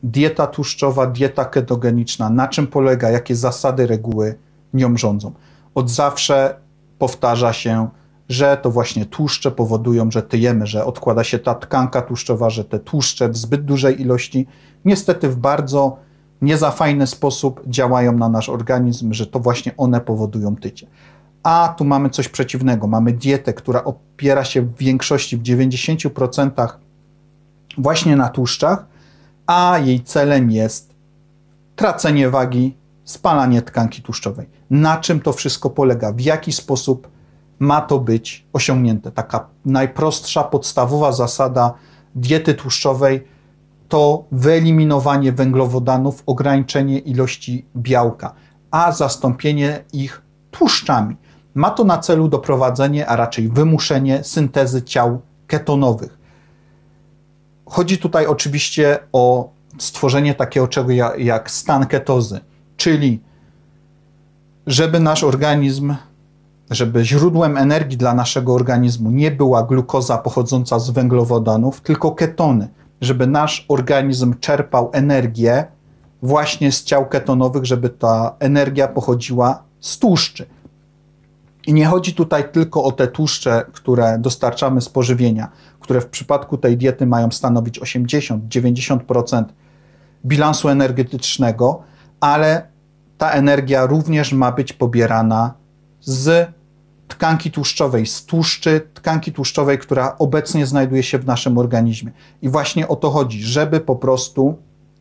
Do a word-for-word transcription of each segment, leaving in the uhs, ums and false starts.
dieta tłuszczowa, dieta ketogeniczna, na czym polega, jakie zasady, reguły nią rządzą. Od zawsze powtarza się, że to właśnie tłuszcze powodują, że tyjemy, że odkłada się ta tkanka tłuszczowa, że te tłuszcze w zbyt dużej ilości niestety w bardzo nie za fajny sposób działają na nasz organizm, że to właśnie one powodują tycie. A tu mamy coś przeciwnego. Mamy dietę, która opiera się w większości, w dziewięćdziesięciu procentach właśnie na tłuszczach, a jej celem jest tracenie wagi, spalanie tkanki tłuszczowej. Na czym to wszystko polega? W jaki sposób ma to być osiągnięte? Taka najprostsza, podstawowa zasada diety tłuszczowej to wyeliminowanie węglowodanów, ograniczenie ilości białka, a zastąpienie ich tłuszczami. Ma to na celu doprowadzenie, a raczej wymuszenie syntezy ciał ketonowych. Chodzi tutaj oczywiście o stworzenie takiego czegoś jak stan ketozy, czyli żeby nasz organizm, żeby źródłem energii dla naszego organizmu nie była glukoza pochodząca z węglowodanów, tylko ketony, żeby nasz organizm czerpał energię właśnie z ciał ketonowych, żeby ta energia pochodziła z tłuszczy. I nie chodzi tutaj tylko o te tłuszcze, które dostarczamy z pożywienia, które w przypadku tej diety mają stanowić osiemdziesiąt do dziewięćdziesięciu procent bilansu energetycznego, ale ta energia również ma być pobierana z tkanki tłuszczowej, z tłuszczy, tkanki tłuszczowej, która obecnie znajduje się w naszym organizmie. I właśnie o to chodzi, żeby po prostu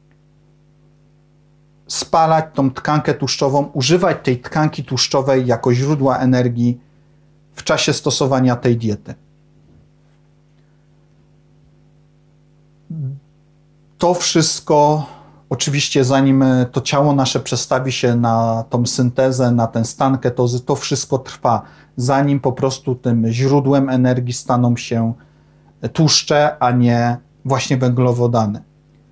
spalać tą tkankę tłuszczową, używać tej tkanki tłuszczowej jako źródła energii w czasie stosowania tej diety. To wszystko, oczywiście zanim to ciało nasze przestawi się na tą syntezę, na ten stan ketozy, to wszystko trwa, zanim po prostu tym źródłem energii staną się tłuszcze, a nie właśnie węglowodany.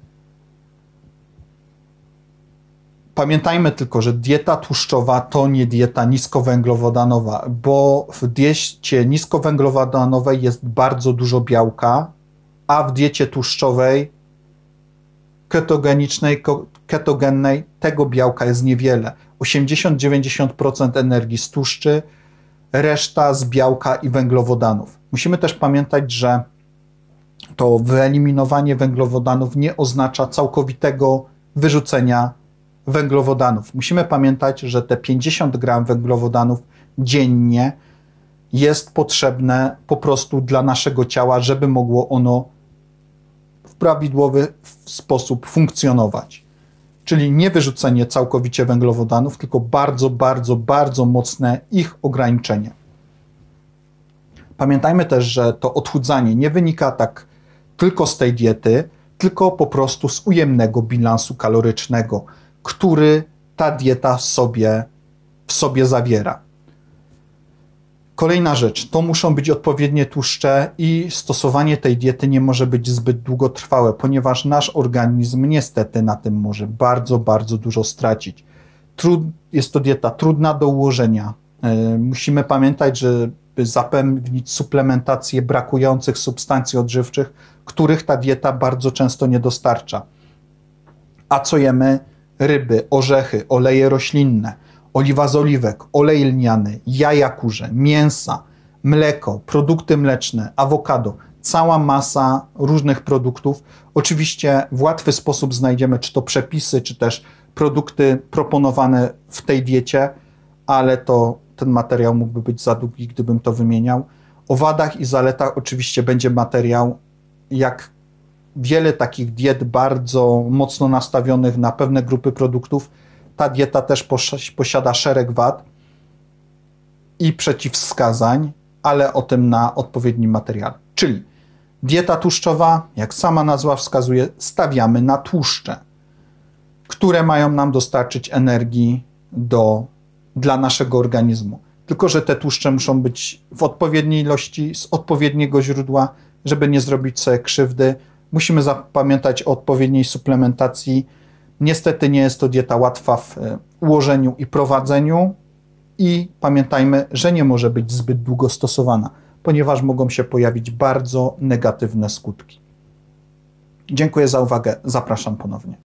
Pamiętajmy tylko, że dieta tłuszczowa to nie dieta niskowęglowodanowa, bo w diecie niskowęglowodanowej jest bardzo dużo białka, a w diecie tłuszczowej, ketogenicznej, ketogennej tego białka jest niewiele. osiemdziesiąt do dziewięćdziesięciu procent energii z tłuszczy, reszta z białka i węglowodanów. Musimy też pamiętać, że to wyeliminowanie węglowodanów nie oznacza całkowitego wyrzucenia węglowodanów. Musimy pamiętać, że te pięćdziesiąt gramów węglowodanów dziennie jest potrzebne po prostu dla naszego ciała, żeby mogło ono w prawidłowy sposób funkcjonować. Czyli nie wyrzucenie całkowicie węglowodanów, tylko bardzo, bardzo, bardzo mocne ich ograniczenie. Pamiętajmy też, że to odchudzanie nie wynika tak tylko z tej diety, tylko po prostu z ujemnego bilansu kalorycznego, który ta dieta sobie, w sobie zawiera. Kolejna rzecz, to muszą być odpowiednie tłuszcze i stosowanie tej diety nie może być zbyt długotrwałe, ponieważ nasz organizm niestety na tym może bardzo, bardzo dużo stracić. Trud, jest to dieta trudna do ułożenia. Yy, musimy pamiętać, żeby zapewnić suplementację brakujących substancji odżywczych, których ta dieta bardzo często nie dostarcza. A co jemy? Ryby, orzechy, oleje roślinne, oliwa z oliwek, olej lniany, jaja kurze, mięsa, mleko, produkty mleczne, awokado, cała masa różnych produktów. Oczywiście w łatwy sposób znajdziemy czy to przepisy, czy też produkty proponowane w tej diecie, ale to ten materiał mógłby być za długi, gdybym to wymieniał. O wadach i zaletach oczywiście będzie materiał, jak wiele takich diet bardzo mocno nastawionych na pewne grupy produktów. Ta dieta też posiada szereg wad i przeciwwskazań, ale o tym na odpowiednim materiale. Czyli dieta tłuszczowa, jak sama nazwa wskazuje, stawiamy na tłuszcze, które mają nam dostarczyć energii do, dla naszego organizmu. Tylko że te tłuszcze muszą być w odpowiedniej ilości, z odpowiedniego źródła, żeby nie zrobić sobie krzywdy. Musimy zapamiętać o odpowiedniej suplementacji. Niestety nie jest to dieta łatwa w ułożeniu i prowadzeniu i pamiętajmy, że nie może być zbyt długo stosowana, ponieważ mogą się pojawić bardzo negatywne skutki. Dziękuję za uwagę, zapraszam ponownie.